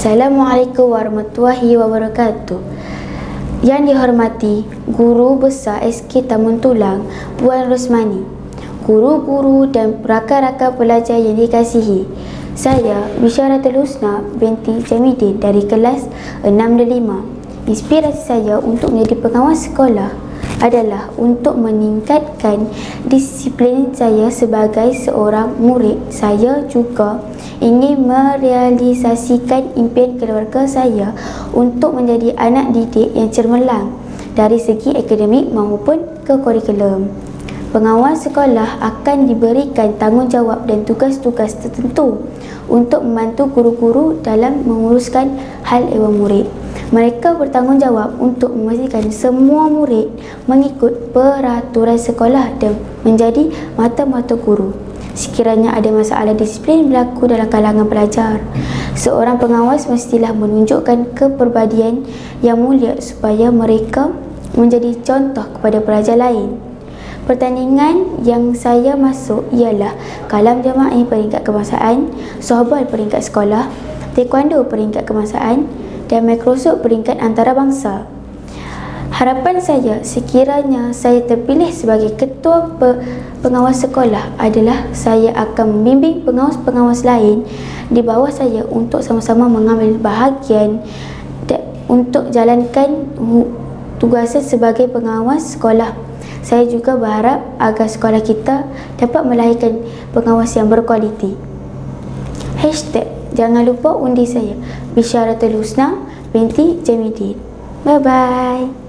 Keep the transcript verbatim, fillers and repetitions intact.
Assalamualaikum warahmatullahi wabarakatuh. Yang dihormati Guru Besar S K Tamun Tulang Puan Rosmani, guru-guru dan rakan-rakan pelajar yang dikasihi, saya Bisyaratul Husna binti Jamidin dari kelas enam dan lima. Inspirasi saya untuk menjadi pengawas sekolah adalah untuk meningkatkan disiplin saya sebagai seorang murid. Saya juga ingin merealisasikan impian keluarga saya untuk menjadi anak didik yang cemerlang dari segi akademik maupun ke kurikulum. Pengawas sekolah akan diberikan tanggungjawab dan tugas-tugas tertentu untuk membantu guru-guru dalam menguruskan hal ehwal murid. Mereka bertanggungjawab untuk memastikan semua murid mengikut peraturan sekolah dan menjadi mata-mata guru. Sekiranya ada masalah disiplin berlaku dalam kalangan pelajar, seorang pengawas mestilah menunjukkan kepribadian yang mulia supaya mereka menjadi contoh kepada pelajar lain. Pertandingan yang saya masuk ialah kalam jama'i peringkat kebangsaan, softball peringkat sekolah, taekwondo peringkat kebangsaan dan Microsoft peringkat antarabangsa. Harapan saya sekiranya saya terpilih sebagai ketua pe pengawas sekolah adalah saya akan membimbing pengawas-pengawas lain di bawah saya untuk sama-sama mengambil bahagian untuk jalankan tugasan sebagai pengawas sekolah. Saya juga berharap agar sekolah kita dapat melahirkan pengawas yang berkualiti. Hashtag jangan lupa undi saya, Bisyaratul Husna binti Jamidin. Bye bye.